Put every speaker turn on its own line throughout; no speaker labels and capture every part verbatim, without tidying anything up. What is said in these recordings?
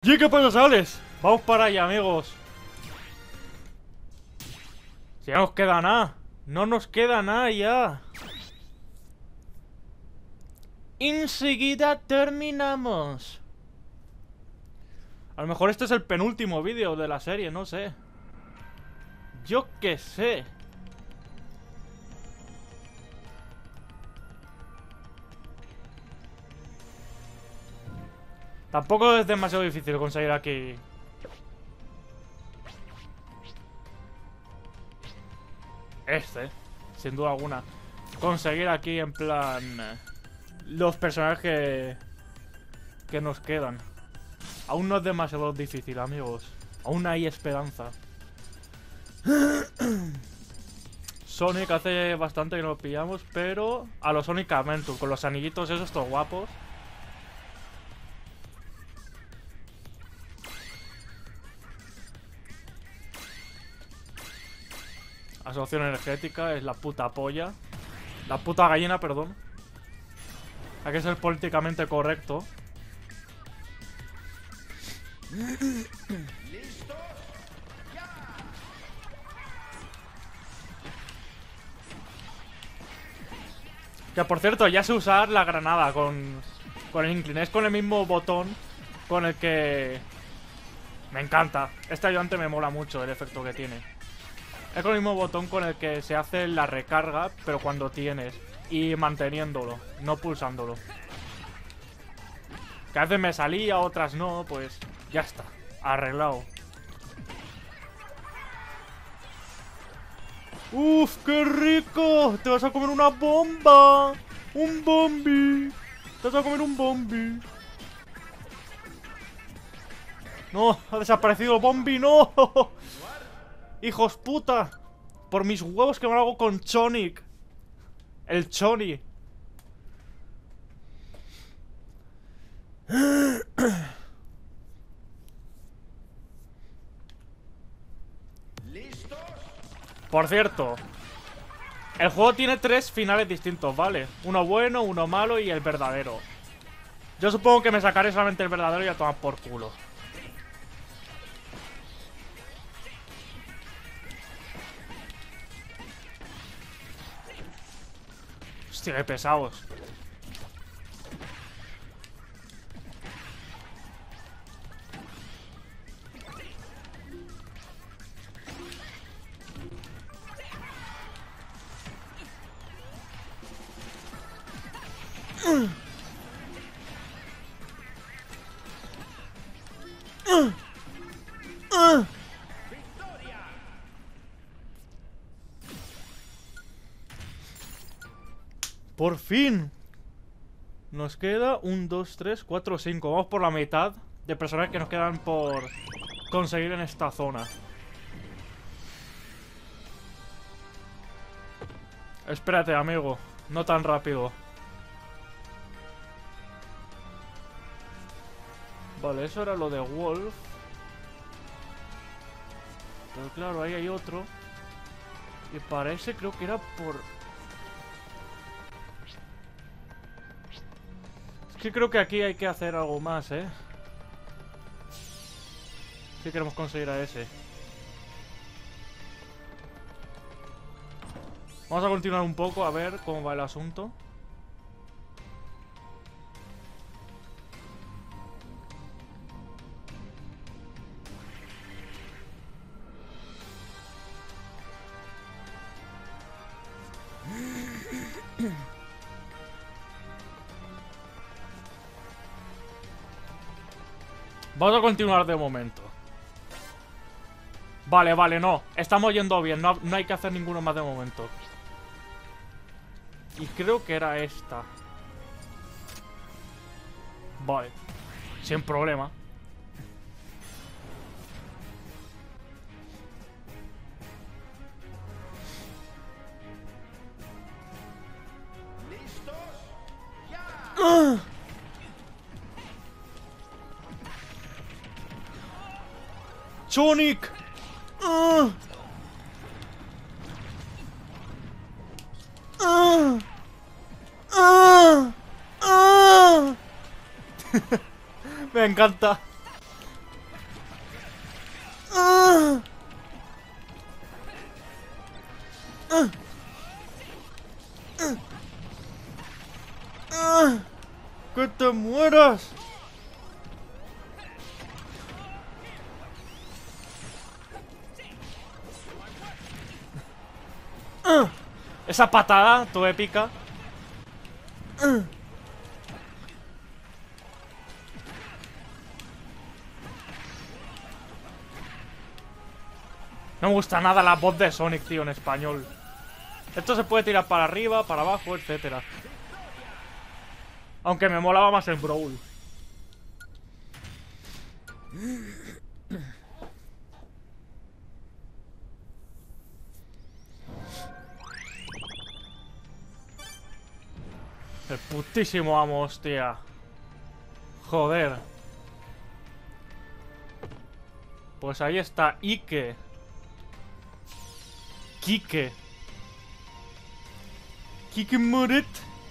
¿Y qué pasa, Sales? Vamos para allá, amigos. Si ya nos queda nada. No nos queda nada ya. Enseguida terminamos. A lo mejor este es el penúltimo vídeo de la serie, no sé. Yo qué sé. Tampoco es demasiado difícil conseguir aquí. Este, sin duda alguna. Conseguir aquí en plan los personajes que, que nos quedan. Aún no es demasiado difícil, amigos. Aún hay esperanza. Sonic hace bastante que no lo pillamos, pero a los Sonic Adventure, con los anillitos esos, estos guapos. Asociación energética es la puta polla. La puta gallina, perdón. Hay que ser políticamente correcto. Que por cierto, ya sé usar la granada con, con el incline. Es con el mismo botón con el que... Me encanta. Este ayudante me mola mucho el efecto que tiene. Es con el mismo botón con el que se hace la recarga, pero cuando tienes. Y manteniéndolo, no pulsándolo. Que a veces me salía, otras no, pues ya está. Arreglado. ¡Uf, qué rico! Te vas a comer una bomba. Un bombi. Te vas a comer un bombi. No, ha desaparecido el bombi, no. Hijos puta. Por mis huevos que me hago con Sonic. El Choni. Por cierto, el juego tiene tres finales distintos, ¿vale? Uno bueno, uno malo y el verdadero. Yo supongo que me sacaré solamente el verdadero y a tomar por culo. Hostia, qué pesados. Por fin. Nos queda un, dos, tres, cuatro, cinco. Vamos por la mitad de personas que nos quedan por conseguir en esta zona. Espérate, amigo. No tan rápido. Vale, eso era lo de Wolf. Pero claro, ahí hay otro. Y para ese creo que era por... Es que creo que aquí hay que hacer algo más, ¿eh? Si queremos conseguir a ese. Vamos a continuar un poco a ver cómo va el asunto. Vamos a continuar de momento. Vale, vale, no. Estamos yendo bien. No, no hay que hacer ninguno más de momento. Y creo que era esta. Vale. Sin problema.
¿Listos? ¡Ya!
¡Ah! ¡Sonic! ¡Ah! ¡Ah! ¡Ah! ¡Ah! Me encanta. ¡Ah! ¡Ah! ¡Ah! ¡Ah! ¡Que te mueras! ¡Ah! Esa patada, tu épica. ¡Ah! No me gusta nada la voz de Sonic, tío, en español. Esto se puede tirar para arriba, para abajo, etcétera. Aunque me molaba más el Brawl. El putísimo amo, hostia. Joder. Pues ahí está Ike. Kike. Kike Moret.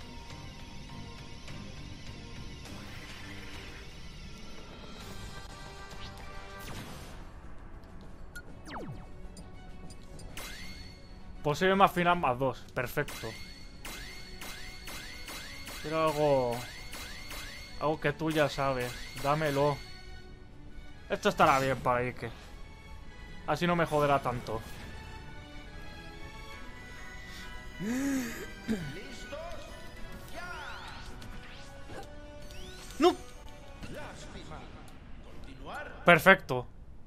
Posible más final más dos. Perfecto. Quiero algo... Algo que tú ya sabes. Dámelo. Esto estará bien para Ike. Así no me joderá tanto. ¡No! Perfecto.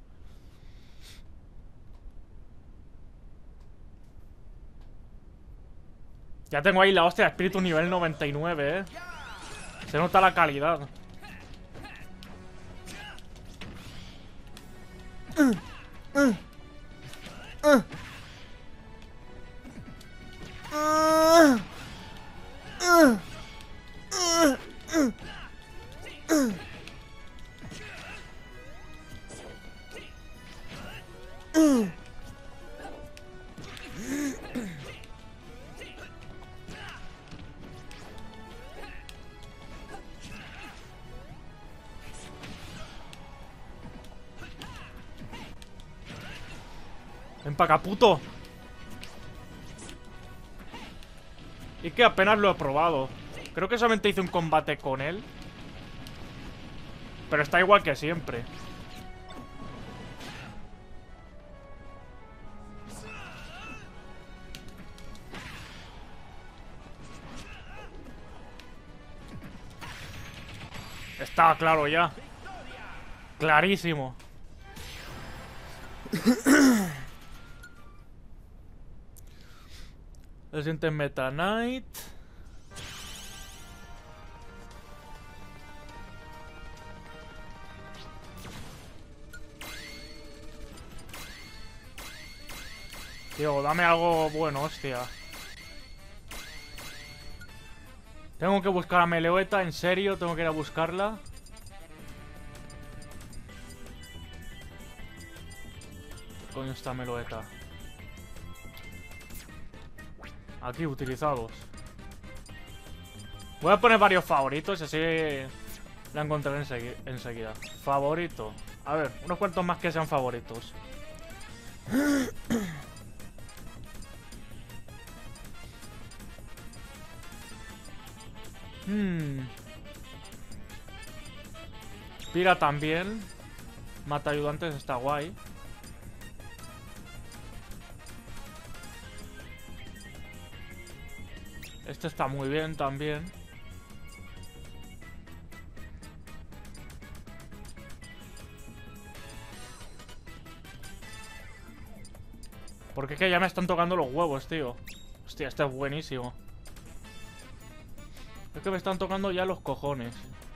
Ya tengo ahí la hostia de espíritu nivel noventa y nueve, eh. Se nota la calidad. Uh, uh, uh. Uh, uh, uh, uh, uh. Uh. Ven pa' acá, puto. Y que apenas lo he probado. Creo que solamente hice un combate con él. Pero está igual que siempre. Estaba claro ya. Clarísimo. El siguiente Meta Knight. Tío, dame algo bueno, hostia. Tengo que buscar a Meloetta, en serio, tengo que ir a buscarla. ¿Qué coño está Meloetta? Aquí, utilizados. Voy a poner varios favoritos y así la encontraré ensegui enseguida. Favorito. A ver, unos cuantos más que sean favoritos. Hmm. Pira también. Mata ayudantes está guay. Este está muy bien también. Porque es que ya me están tocando los huevos, tío. Hostia, este es buenísimo. Es que me están tocando ya los cojones.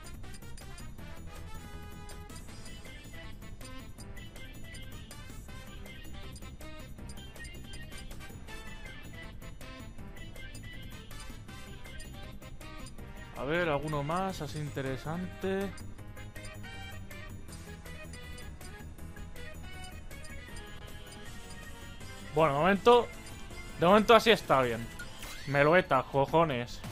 A ver, alguno más, así interesante. Bueno, de momento... De momento así está bien. Meloetta, cojones.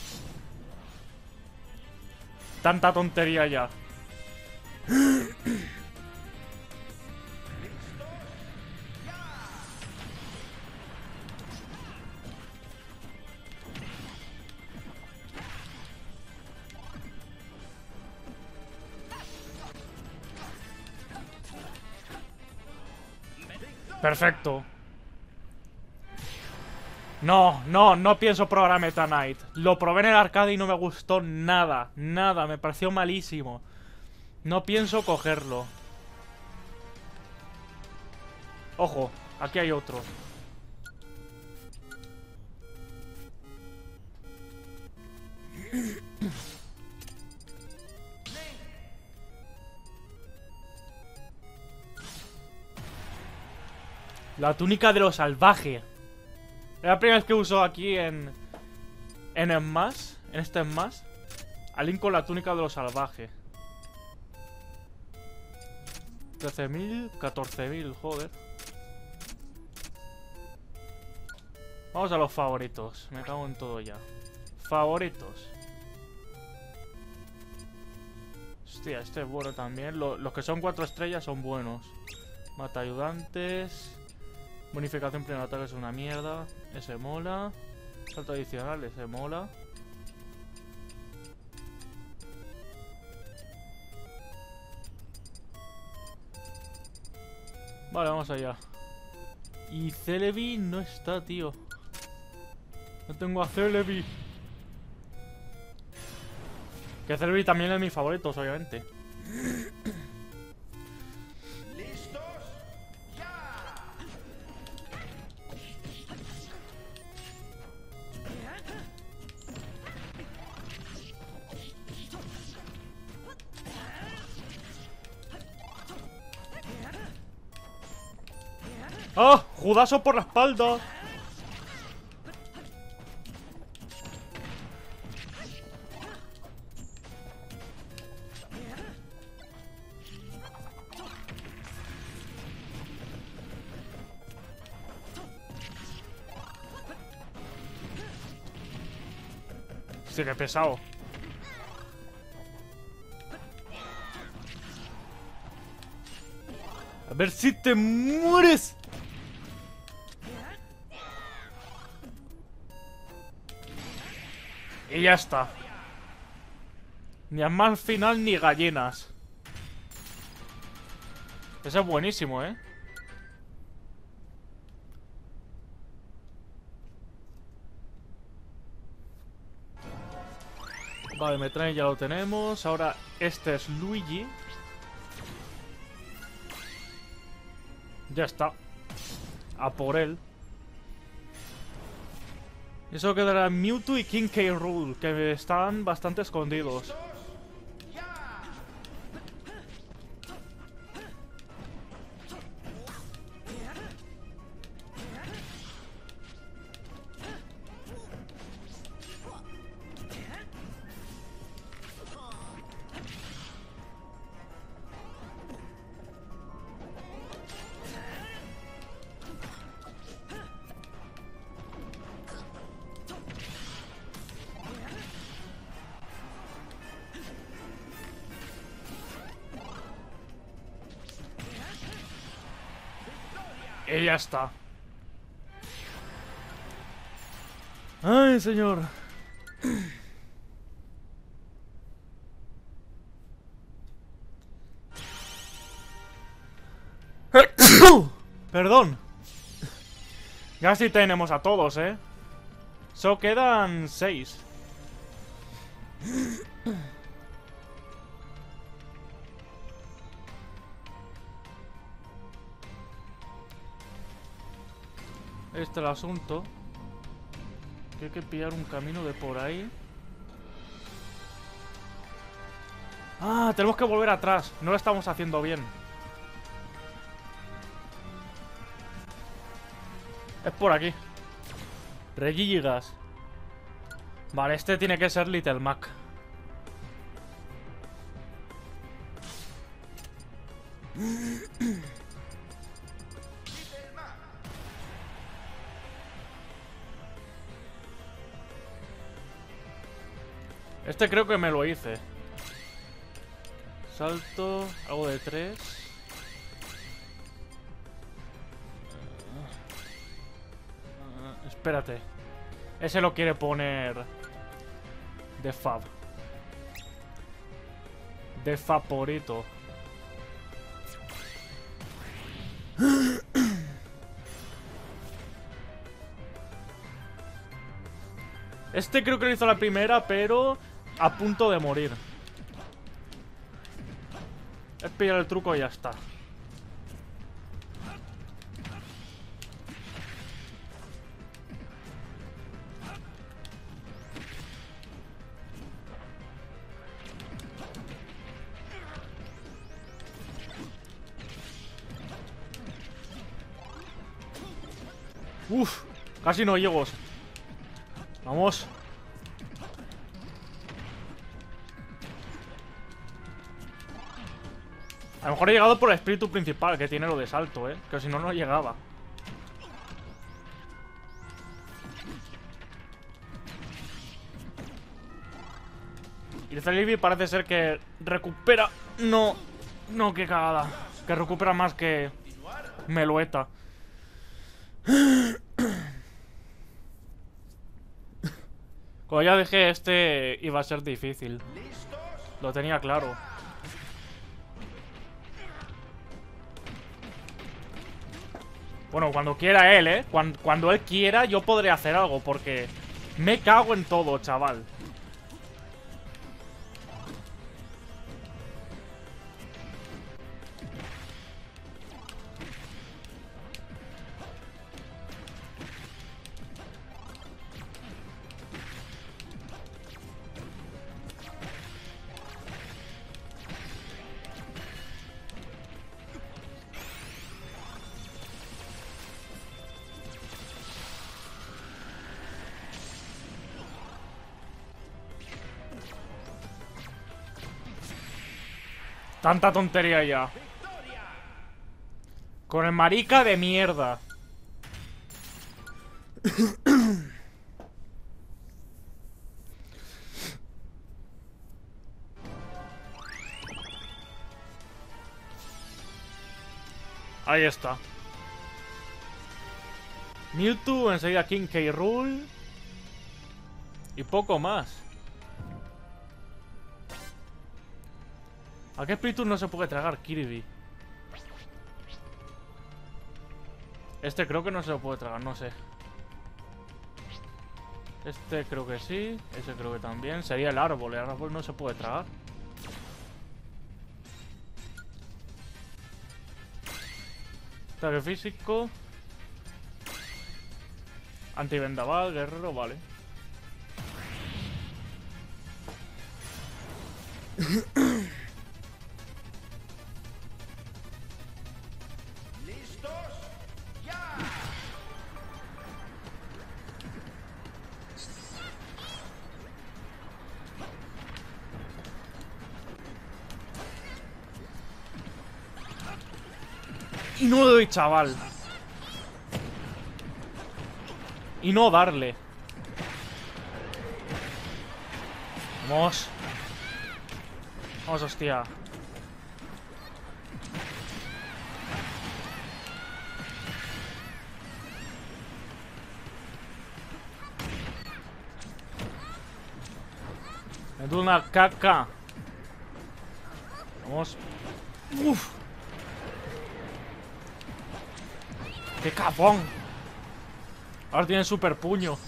Tanta tontería ya. Perfecto. No, no, no pienso probar Meta Knight. Lo probé en el arcade y no me gustó nada. Nada, me pareció malísimo. No pienso cogerlo. Ojo, aquí hay otro. La túnica de lo salvaje. Es la primera vez que uso aquí en... En Smash. En este Smash. A Link con la túnica de lo salvaje. trece mil, catorce mil, joder. Vamos a los favoritos. Me cago en todo ya. Favoritos. Hostia, este es bueno también. Lo- los que son cuatro estrellas son buenos. Mata ayudantes. Bonificación primer ataque es una mierda. Ese mola. Salto adicional, ese mola. Vale, vamos allá. Y Celebi no está, tío. No tengo a Celebi. Que Celebi también es mi favorito, obviamente.
¿Listos? ¡Ya!
¡Ah! ¡Judaso por la espalda! Sí, que pesado. A ver si te mueres. Y ya está. Ni a más final ni gallinas. Ese es buenísimo, ¿eh? Vale, Metrain ya lo tenemos. Ahora este es Luigi. Ya está. A por él. Y solo quedará Mewtwo y King K. Rool, que están bastante escondidos. Y ya está. Ay, señor. Perdón. Ya sí tenemos a todos, ¿eh? Solo quedan seis. Este es el asunto. Que hay que pillar un camino de por ahí. Ah, tenemos que volver atrás. No lo estamos haciendo bien. Es por aquí. Regigas. Vale, este tiene que ser Little Mac. Este creo que me lo hice. Salto, algo de tres. Uh, uh, espérate. Ese lo quiere poner de Fab. De favorito. Este creo que lo hizo la primera, pero a punto de morir. Es pillar el truco y ya está. Uf, casi no llego. Vamos. A lo mejor he llegado por el espíritu principal, que tiene lo de salto, eh. Que si no, no llegaba. Y el Celebi parece ser que recupera. No, no, qué cagada. Que recupera más que Melueta. Como ya dije, este iba a ser difícil. Lo tenía claro. Bueno, cuando quiera él, ¿eh? Cuando, cuando él quiera, yo podré hacer algo, porque me cago en todo, chaval. Tanta tontería ya. Con el marica de mierda. Ahí está. Mewtwo, enseguida King K. Rool. Y poco más. ¿A qué espíritu no se puede tragar Kirby? Este creo que no se lo puede tragar, no sé. Este creo que sí. Ese creo que también. Sería el árbol. El árbol no se puede tragar. Ataque físico. Antivendaval, guerrero, vale. Y no le doy, chaval. Y no darle. Vamos. Vamos, hostia. Me doy una caca. Vamos. Uf. ¡Qué capón! Ahora tiene super puño.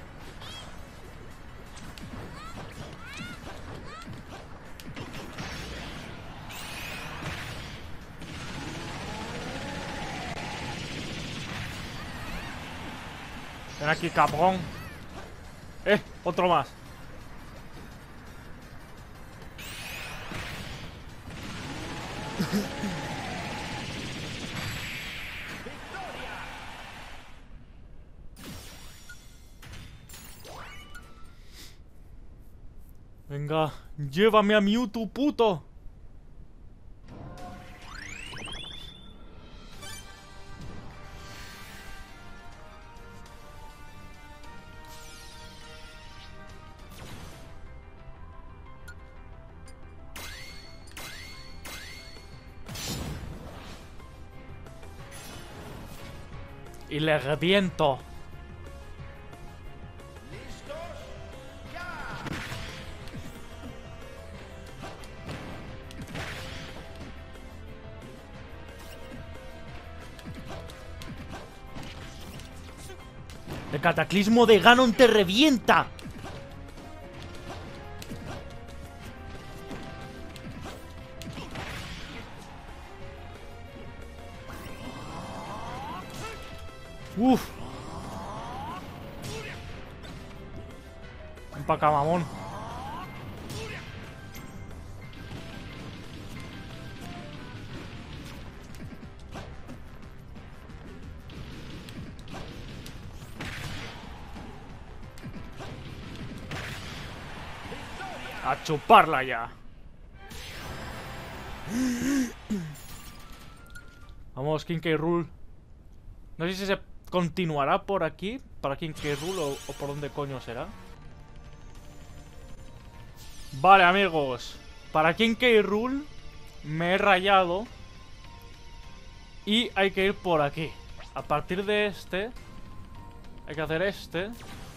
Ven aquí, cabrón. Eh, otro más. Venga, llévame a Mewtwo, puto. Y le reviento. El cataclismo de Ganon te revienta. Uf. Un pa' acá, mamón. A chuparla ya. Vamos, King K. Rool. No sé si se continuará por aquí, para King K. Rool, o, o por dónde coño será. Vale, amigos. Para King K. Rool me he rayado. Y hay que ir por aquí. A partir de este hay que hacer este,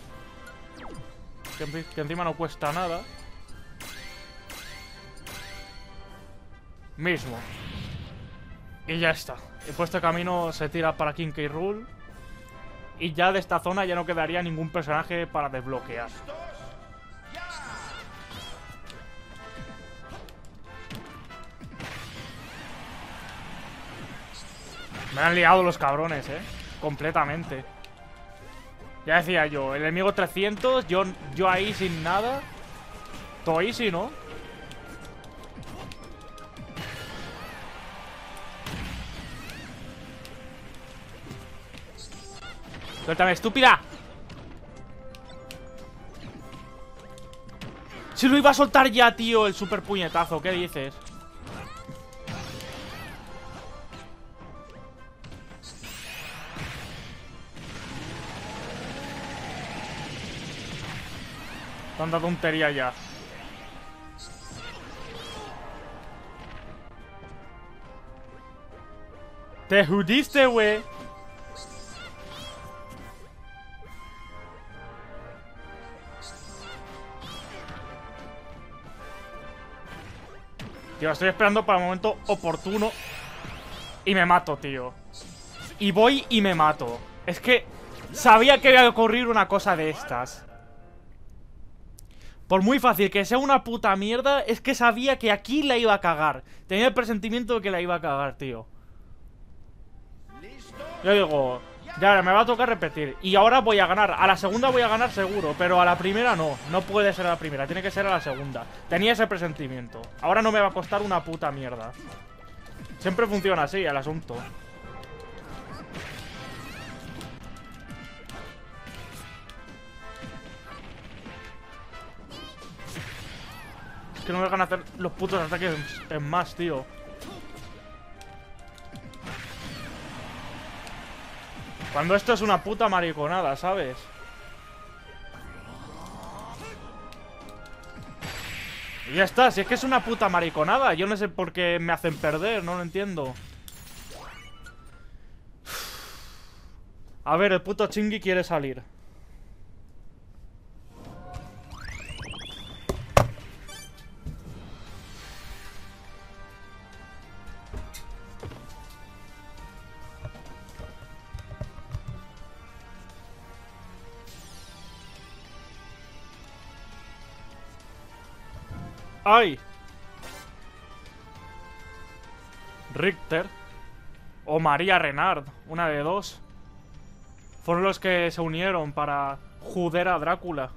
que, que encima no cuesta nada. Mismo. Y ya está. Y pues este camino se tira para King K. Rool. Y ya de esta zona ya no quedaría ningún personaje para desbloquear. Me han liado los cabrones, eh. Completamente. Ya decía yo, el enemigo trescientos, yo, yo ahí sin nada. Todo easy, ¿no? Suéltame, estúpida. Si lo iba a soltar ya, tío, el super puñetazo, ¿qué dices? Tanta tontería ya. Te judiste, güey. Tío, estoy esperando para el momento oportuno. Y me mato, tío. Y voy y me mato. Es que sabía que iba a ocurrir una cosa de estas. Por muy fácil que sea una puta mierda, es que sabía que aquí la iba a cagar. Tenía el presentimiento de que la iba a cagar, tío. Yo digo, ya me va a tocar repetir. Y ahora voy a ganar. A la segunda voy a ganar seguro, pero a la primera no. No puede ser a la primera, tiene que ser a la segunda. Tenía ese presentimiento. Ahora no me va a costar una puta mierda. Siempre funciona así el asunto. Que no me dejan hacer los putos ataques en más, tío. Cuando esto es una puta mariconada, ¿sabes? Y ya está, si es que es una puta mariconada. Yo no sé por qué me hacen perder, no lo entiendo. A ver, el puto chingui quiere salir. ¡Ay! Richter o María Renard, una de dos, fueron los que se unieron para joder a Drácula.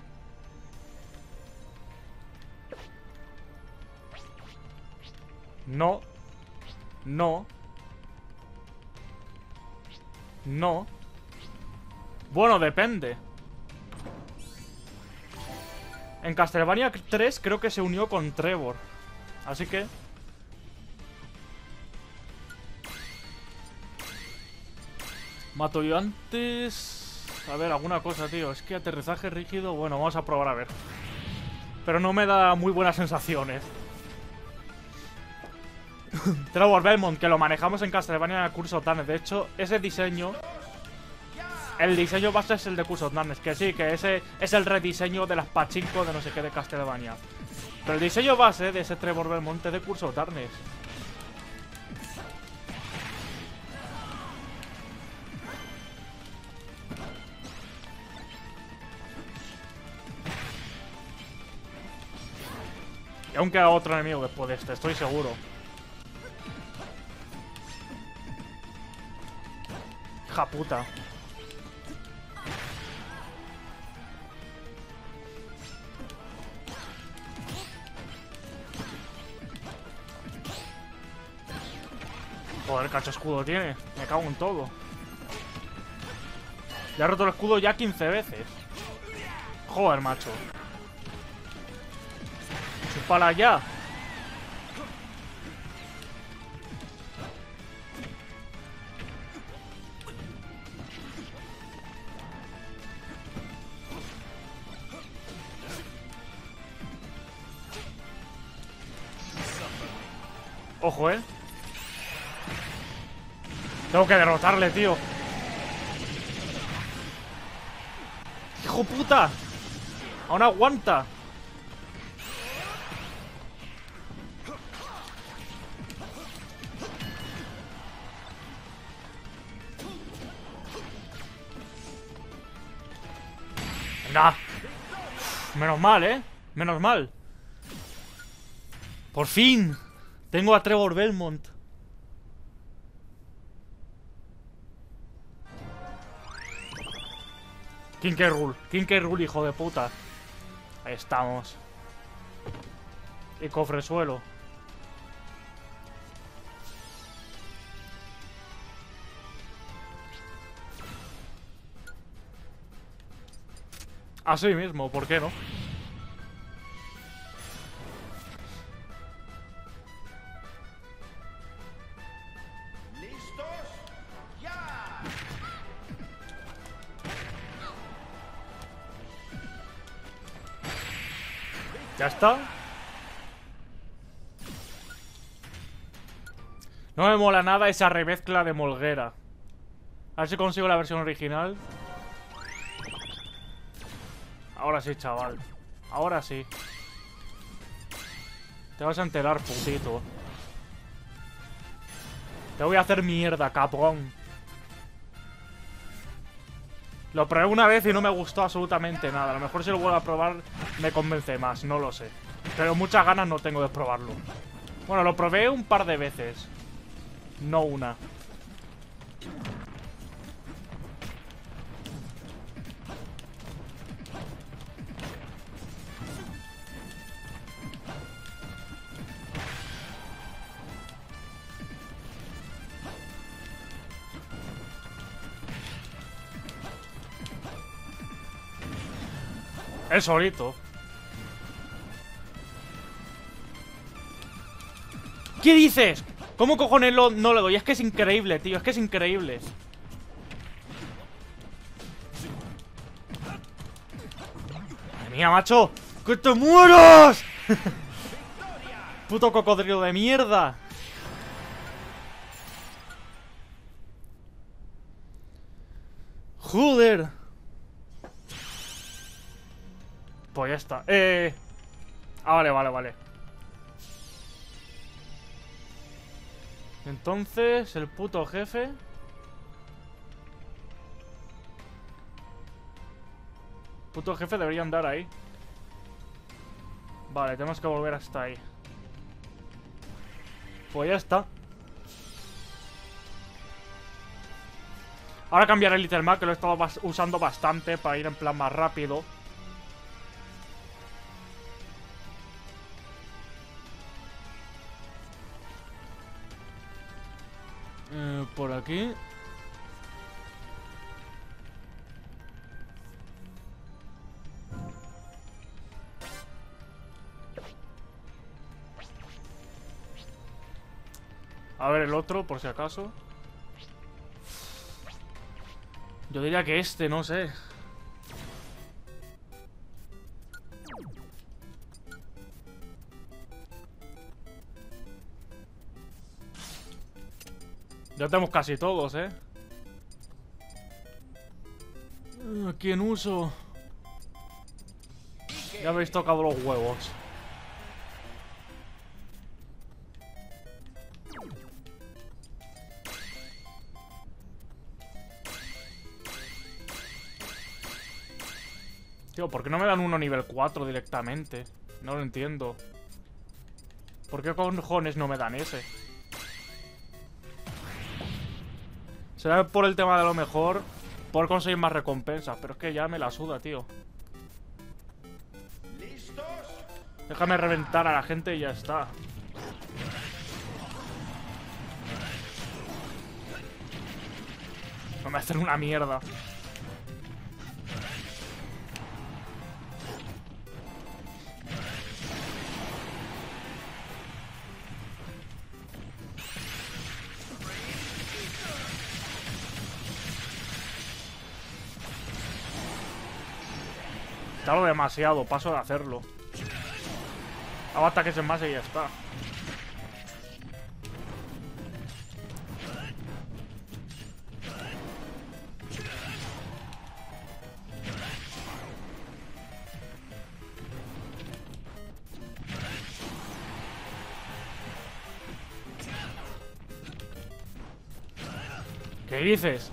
No. No. No. Bueno, depende. En Castlevania tres creo que se unió con Trevor. Así que... mato yo antes... A ver, alguna cosa, tío. Es que aterrizaje rígido... Bueno, vamos a probar a ver. Pero no me da muy buenas sensaciones. Trevor Belmont, que lo manejamos en Castlevania Curse of Darkness. De hecho, ese diseño... El diseño base es el de Curse of Darkness. Que sí, que ese es el rediseño de las pachinko de no sé qué de Castlevania. Pero el diseño base de ese Trevor Belmont es de Curse of Darkness. Y aún queda otro enemigo después de este, estoy seguro. Hija puta. Joder, cacho escudo tiene. Me cago en todo. Ya he roto el escudo ya quince veces. Joder, macho. Chúpala ya. Ojo, eh. Tengo que derrotarle, tío. ¡Hijo puta! Aún aguanta. Venga. Uf, menos mal, eh. Menos mal. Por fin. Tengo a Trevor Belmont. King K. Rool. King K. Rool, hijo de puta. Ahí estamos. Y cofre suelo. Así mismo, ¿por qué no? Ya está. No me mola nada esa remezcla de Molguera. A ver si consigo la versión original. Ahora sí, chaval. Ahora sí. Te vas a enterar, putito. Te voy a hacer mierda, cabrón. Lo probé una vez y no me gustó absolutamente nada. A lo mejor si lo vuelvo a probar me convence más, no lo sé. Pero muchas ganas no tengo de probarlo. Bueno, lo probé un par de veces. No una. Él solito. ¿Qué dices? ¿Cómo cojones lo, no lo doy? Es que es increíble, tío. Es que es increíble. Madre mía, macho. ¡Que te mueras! Puto cocodrilo de mierda. Joder. Pues ya está. Eh... Ah, vale, vale, vale. Entonces, el puto jefe. Puto jefe debería andar ahí. Vale, tenemos que volver hasta ahí. Pues ya está. Ahora cambiaré el Little Mac, que lo he estado bas- usando bastante para ir en plan más rápido. Eh, por aquí. A ver el otro, por si acaso. Yo diría que este, no sé. Ya tenemos casi todos, ¿eh? ¿A quién uso? Ya habéis tocado los huevos. Tío, ¿por qué no me dan uno nivel cuatro directamente? No lo entiendo. ¿Por qué cojones no me dan ese? Será por el tema de lo mejor, por conseguir más recompensas, pero es que ya me la suda, tío.
¿Listos?
Déjame reventar a la gente y ya está. No me hacen una mierda. Tardo demasiado, paso de hacerlo. Hago ataques en base y ya está. ¿Qué dices?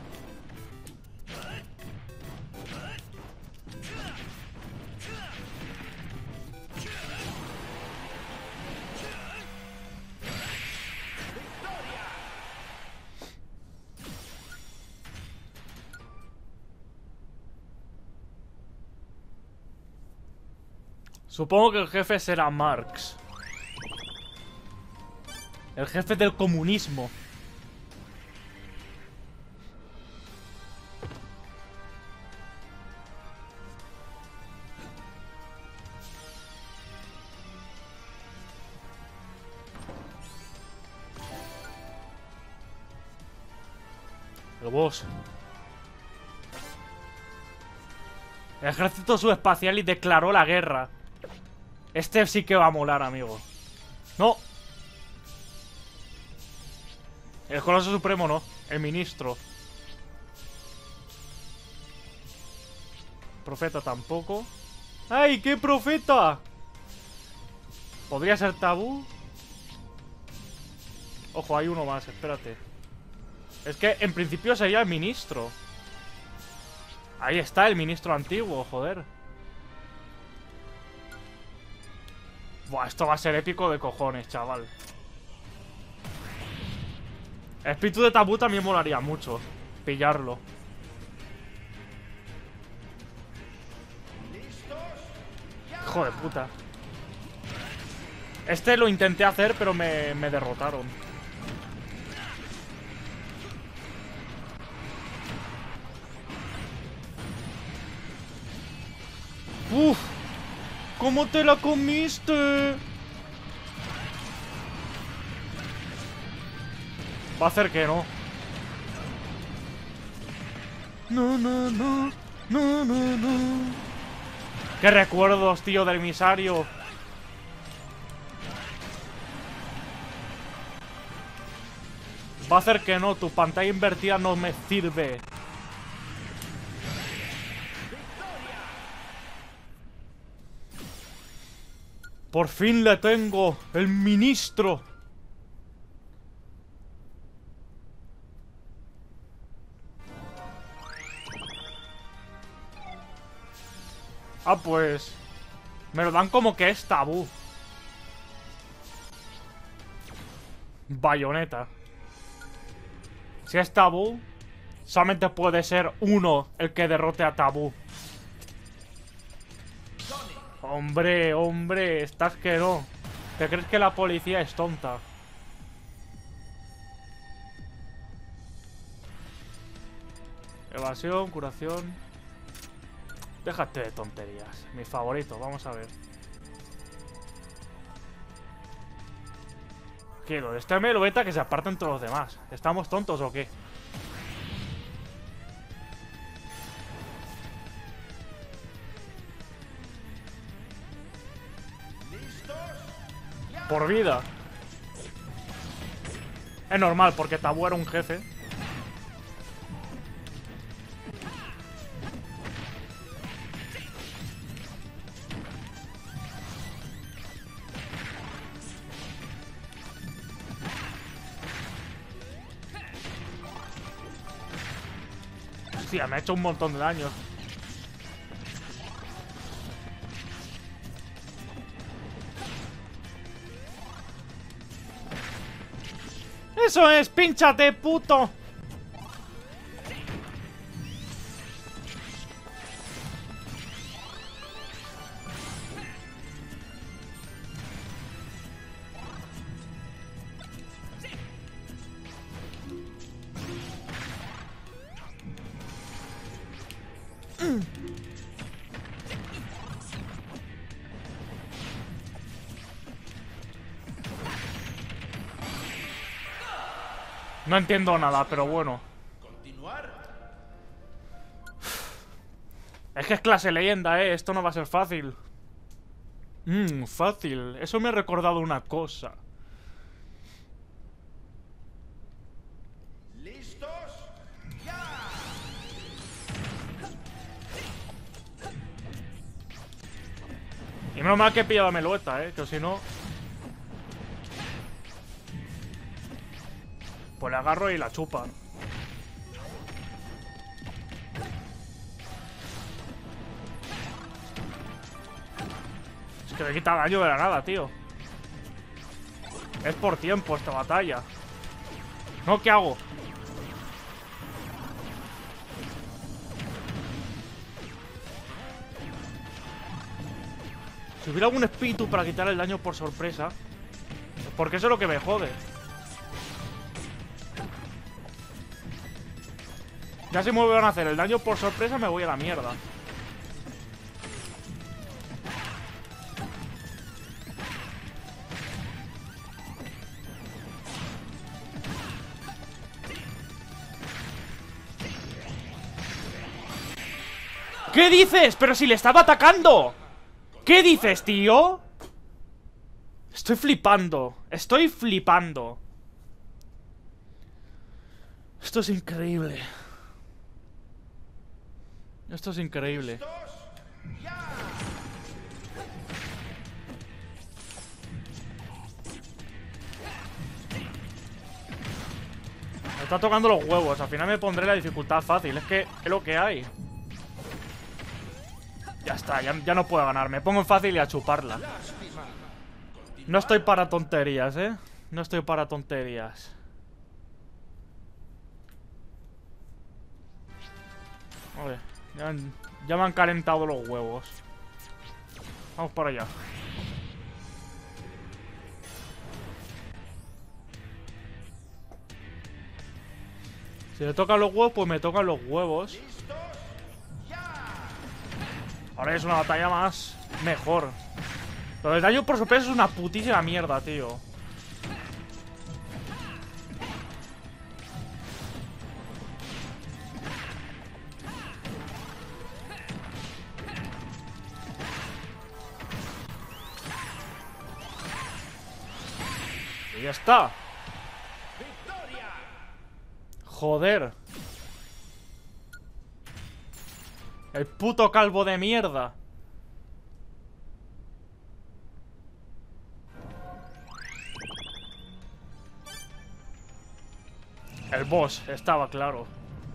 Supongo que el jefe será Marx. El jefe del comunismo. El boss. El ejército subespacial y declaró la guerra. Este sí que va a molar, amigo. ¡No! El Coloso Supremo no. El ministro. Profeta tampoco. ¡Ay, qué profeta! ¿Podría ser Tabú? Ojo, hay uno más, espérate. Es que en principio sería el ministro. Ahí está el ministro antiguo, joder. Buah, esto va a ser épico de cojones, chaval. El espíritu de Tabú también molaría mucho. Pillarlo. Hijo de puta. Este lo intenté hacer, pero me, me derrotaron. Uf. ¿Cómo te la comiste? Va a hacer que no. No, no, no. No, no, no. Qué recuerdos, tío, del emisario. Va a hacer que no. Tu pantalla invertida no me sirve. Por fin le tengo, el ministro. Ah, pues... me lo dan como que es Tabú. Bayoneta. Si es Tabú, solamente puede ser uno el que derrote a Tabú. Hombre, hombre, estás que no. ¿Te crees que la policía es tonta? Evasión, curación. Déjate de tonterías. Mi favorito, vamos a ver. Quiero, este me lo beta que se aparten todos los demás. ¿Estamos tontos o qué? Por vida. Es normal, porque Tabú era un jefe. Hostia, me ha hecho un montón de daño. ¡Eso es! ¡Pínchate, puto! No entiendo nada, pero bueno.
Continuar.
Es que es clase leyenda, eh. Esto no va a ser fácil. Mmm, fácil. Eso me ha recordado una cosa.
¿Listos? ¡Ya!
Y menos mal que he pillado a Melueta, eh. Que si no... Pues la agarro y la chupa. Es que me quita daño de la nada, tío. Es por tiempo esta batalla. ¿No? ¿Qué hago? Si hubiera algún espíritu para quitar el daño por sorpresa. Porque eso es lo que me jode. Ya si me vuelven a hacer el daño por sorpresa me voy a la mierda. ¿Qué dices? ¡Pero si le estaba atacando! ¿Qué dices, tío? Estoy flipando. Estoy flipando. Esto es increíble. Esto es increíble.
¿Listos? ¡Ya!
Me está tocando los huevos. Al final me pondré la dificultad fácil. Es que es lo que hay. Ya está, ya, ya no puedo ganar. Me pongo en fácil y a chuparla. No estoy para tonterías, ¿eh? No estoy para tonterías. Vale, ya, ya me han calentado los huevos. Vamos para allá. Si le tocan los huevos, pues me tocan los huevos.
¿Listos? ¡Ya!
Ahora es una batalla más mejor. Pero el daño por sorpresa es una putísima mierda, tío. Y ya está.
¡Victoria!
Joder. El puto calvo de mierda. El boss, estaba claro.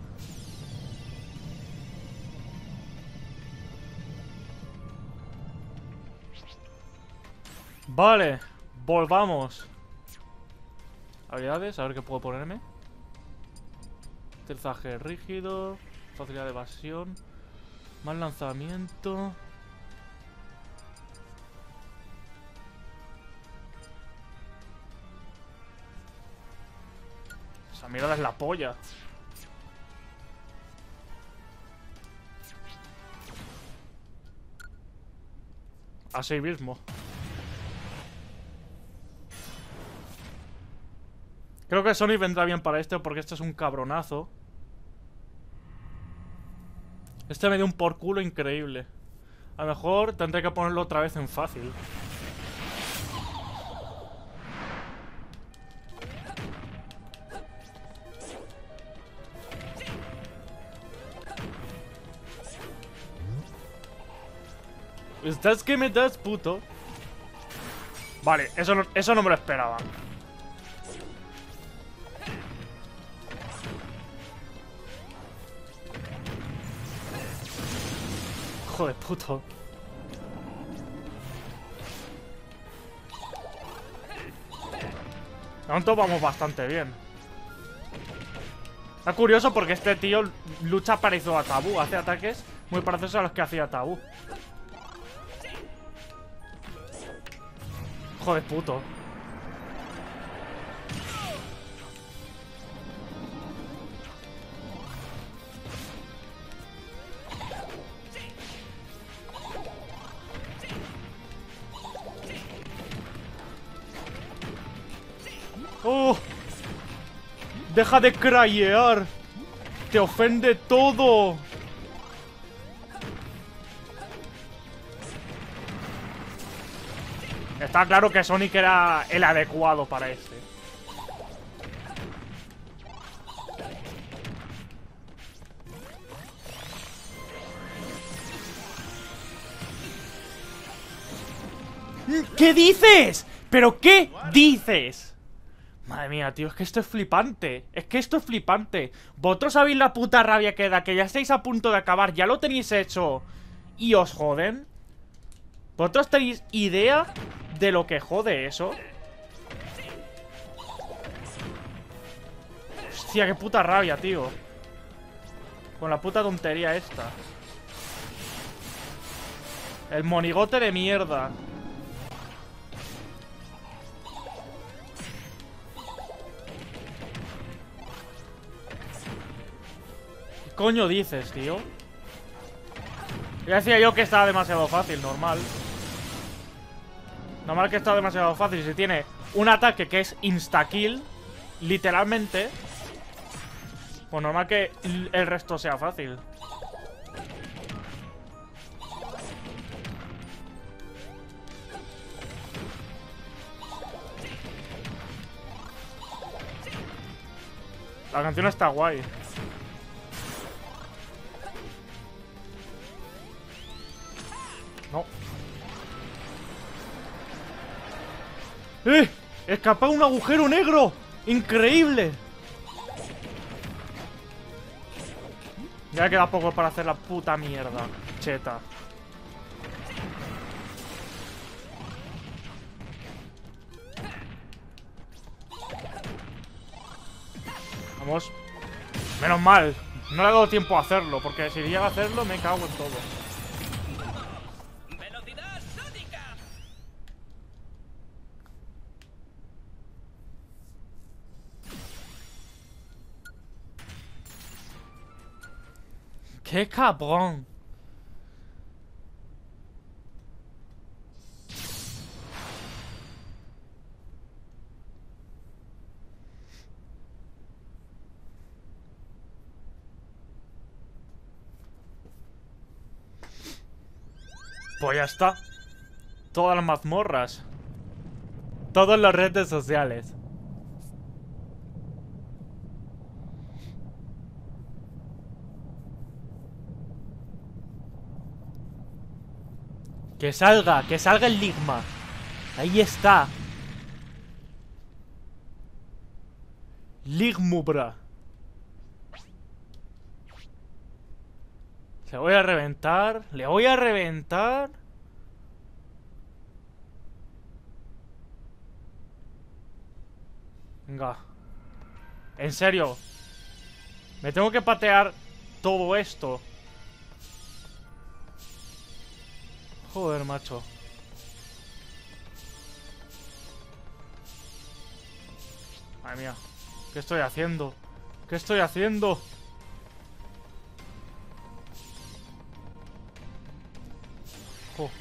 Vale, volvamos. Habilidades, a ver qué puedo ponerme. Aterrizaje rígido, facilidad de evasión, más lanzamiento. Esa mirada es la polla. Así mismo. Creo que Sonic vendrá bien para este porque este es un cabronazo. Este me dio un por culo increíble. A lo mejor tendré que ponerlo otra vez en fácil. ¿Estás que me das, puto? Vale, eso no, eso no me lo esperaba. Hijo de puto. De momento vamos bastante bien. Está curioso porque este tío lucha parecido a Tabú. Hace ataques muy parecidos a los que hacía Tabú. Hijo de puto. ¡Uh! Deja de crayear. Te ofende todo. Está claro que Sonic era el adecuado para este. ¿Qué dices? ¿Pero qué dices? Madre mía, tío, es que esto es flipante. Es que esto es flipante. Vosotros sabéis la puta rabia que da, que ya estáis a punto de acabar, ya lo tenéis hecho y os joden. ¿Vosotros tenéis idea de lo que jode eso? Hostia, qué puta rabia, tío. Con la puta tontería esta. El monigote de mierda. ¿Qué coño dices, tío? Ya decía yo que estaba demasiado fácil, normal. Normal que está demasiado fácil. Si tiene un ataque que es insta-kill, literalmente, pues normal que el resto sea fácil. La canción está guay. No. ¡Eh! ¡Escapé a un agujero negro! ¡Increíble! Ya queda poco para hacer la puta mierda. Cheta. Vamos. Menos mal. No le ha dado tiempo a hacerlo, porque si llega a hacerlo me cago en todo.
¡Velocidad sónica!
¡Qué cabrón! Pues ya está. Todas las mazmorras. Todas las redes sociales. Que salga, que salga el Ligma. Ahí está. Ligmubra. Le voy a reventar. Le voy a reventar. Venga. En serio. Me tengo que patear todo esto. Joder, macho. Madre mía. ¿Qué estoy haciendo? ¿Qué estoy haciendo? Jo.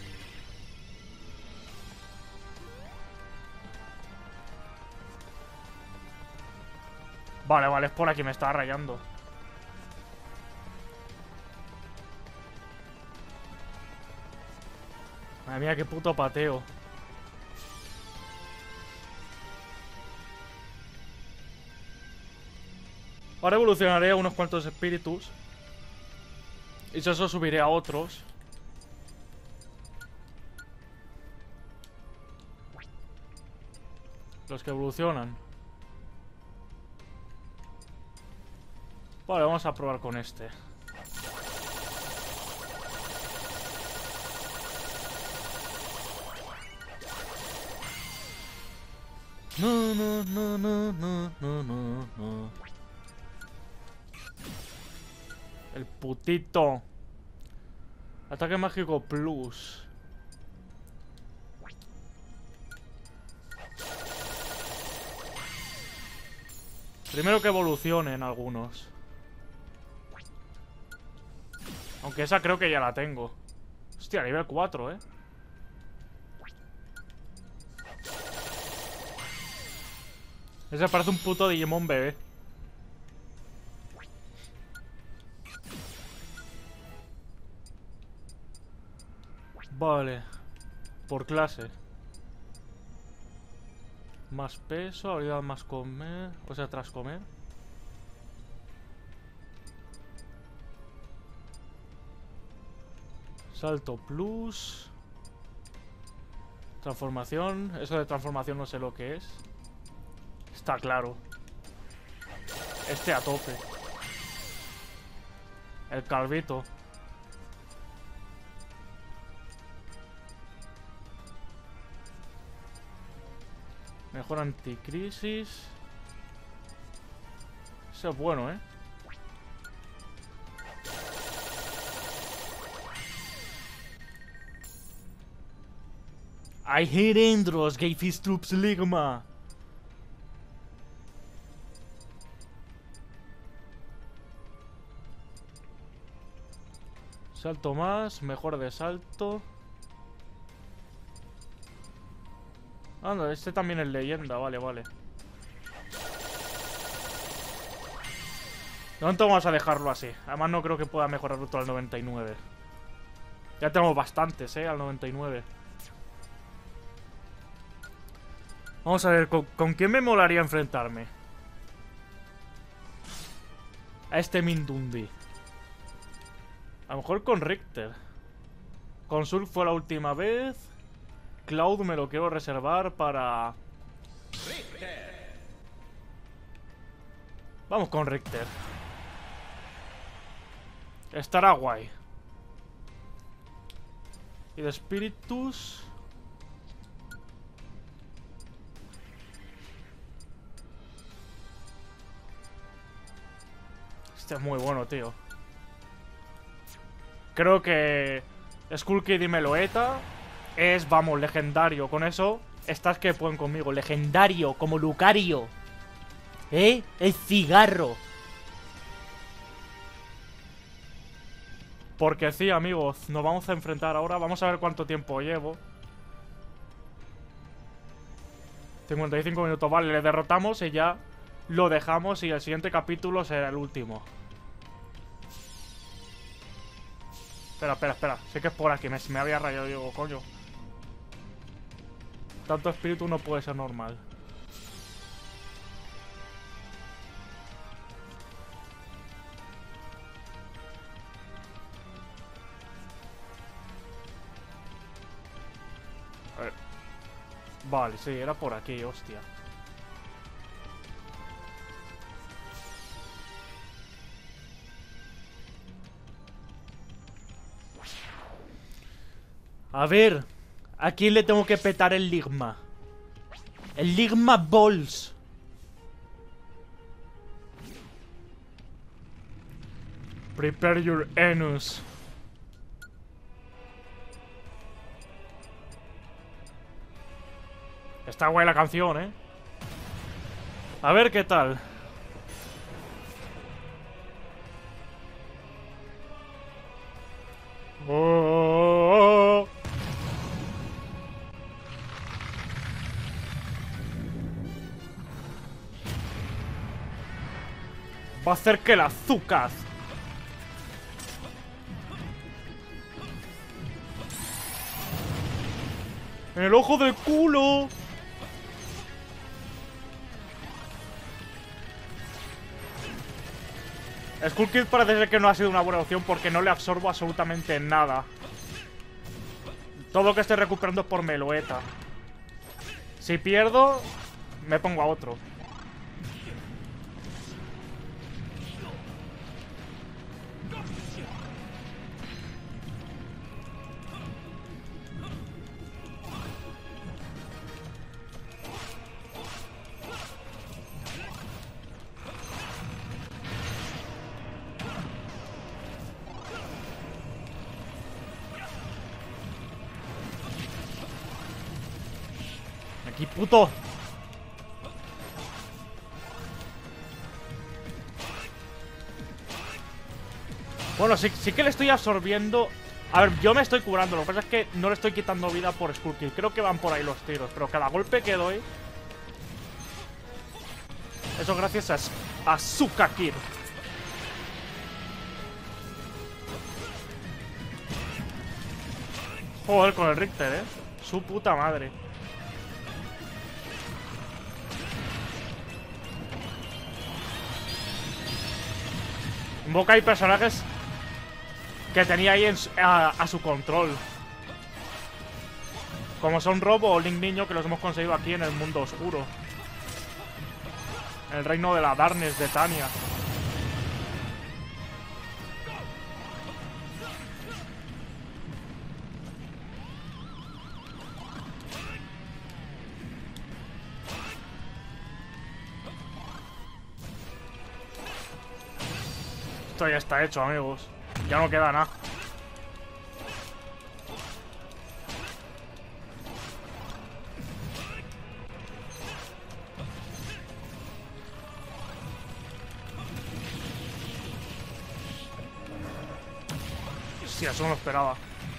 Vale, vale, es por aquí, me estaba rayando. Madre mía, qué puto pateo. Ahora evolucionaré a unos cuantos espíritus. Y yo eso subiré a otros. Los que evolucionan. Vale, vamos a probar con este. No, no, no, no, no, no, no, no. El putito. Ataque mágico plus. Primero que evolucionen algunos. Aunque esa creo que ya la tengo. Hostia, nivel cuatro, eh. Ese parece un puto Digimon bebé. Vale. Por clase. Más peso, habilidad más comer. O sea, tras comer. Salto plus. Transformación. Eso de transformación no sé lo que es. Está claro. Este a tope. El calvito. Mejor anticrisis. Eso es bueno, ¿eh? I hate Andros, gave his troops Ligma. Salto más, mejora de salto. Ah, no, este también es leyenda, vale, vale. De momento vamos a dejarlo así. Además no creo que pueda mejorar todo al noventa y nueve. Ya tenemos bastantes, eh, al noventa y nueve. Vamos a ver, ¿con, ¿con quién me molaría enfrentarme? A este Mindundi. A lo mejor con Richter. Con Sul fue la última vez. Cloud me lo quiero reservar para... Vamos con Richter. Estará guay. Y de Spiritus... Este es muy bueno, tío. Creo que Skull Kid y Meloetta es, vamos, legendario. Con eso, estas que pueden conmigo. Legendario, como Lucario. ¿Eh? El cigarro. Porque sí, amigos, nos vamos a enfrentar ahora. Vamos a ver cuánto tiempo llevo. cincuenta y cinco minutos, vale, le derrotamos y ya lo dejamos. Y el siguiente capítulo será el último. Espera, espera, espera. Sé que es por aquí. Me, me había rayado, digo, coño. Tanto espíritu no puede ser normal. A ver. Vale, sí, era por aquí, hostia. A ver, ¿a quién le tengo que petar el Ligma? El Ligma Balls. Prepare your anus. Está guay la canción, ¿eh? A ver qué tal. Oh. Va a hacer que el azúcar. En el ojo del culo. Skull Kid parece ser que no ha sido una buena opción porque no le absorbo absolutamente nada. Todo lo que estoy recuperando es por Meloetta. Si pierdo, me pongo a otro. Aquí, puto. Bueno, sí, sí que le estoy absorbiendo. A ver, yo me estoy curando. Lo que pasa es que no le estoy quitando vida por Skull Kid. Creo que van por ahí los tiros. Pero cada golpe que doy... Eso gracias a, a Suka Kid. Joder, con el Richter, eh. Su puta madre. Invoca hay personajes que tenía ahí en su- a, a su control. Como son Robo o Link Niño, que los hemos conseguido aquí en el mundo oscuro. En el reino de la Darkness de Tania. Esto ya está hecho, amigos. Ya no queda nada. Sí, eso no lo esperaba.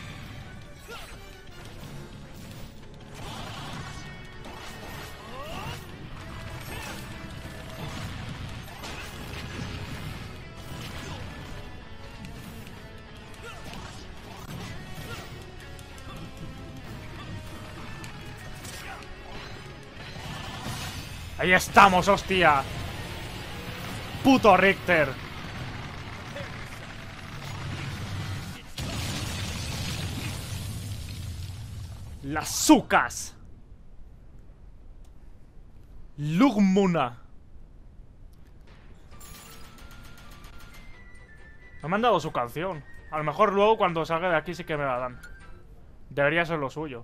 Ahí estamos, hostia. Puto Richter. Las Sucas. Lugmuna. No me han dado su canción. A lo mejor luego cuando salga de aquí sí que me la dan. Debería ser lo suyo.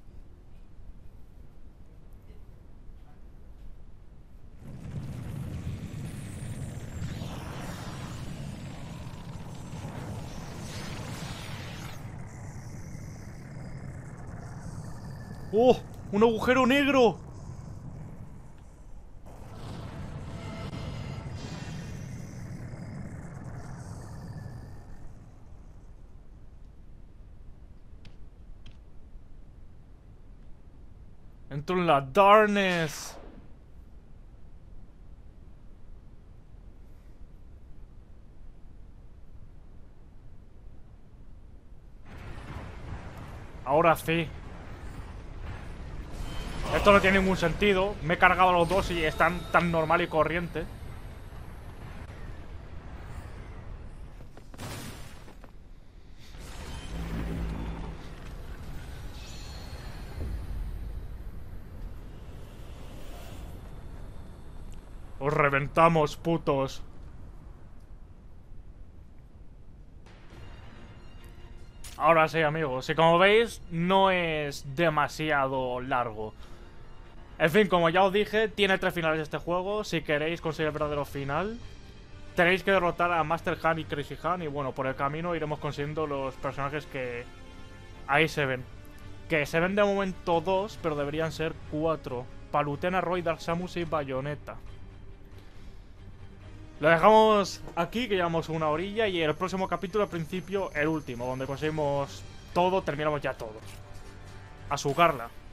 ¡Oh! ¡Un agujero negro! Entro en la Darkness. Ahora sí. Esto no tiene ningún sentido. Me he cargado a los dos y están tan normal y corriente. Os reventamos, putos. Ahora sí, amigos. Y como veis, no es demasiado largo. En fin, como ya os dije, tiene tres finales este juego. Si queréis conseguir el verdadero final, tenéis que derrotar a Master Han y Crazy Han. Y bueno, por el camino iremos consiguiendo los personajes que ahí se ven. Que se ven de momento dos, pero deberían ser cuatro. Palutena, Roy, Dark Samus y Bayonetta. Lo dejamos aquí, que llevamos una orilla. Y el próximo capítulo, al principio, el último, donde conseguimos todo, terminamos ya todos. A su Carla.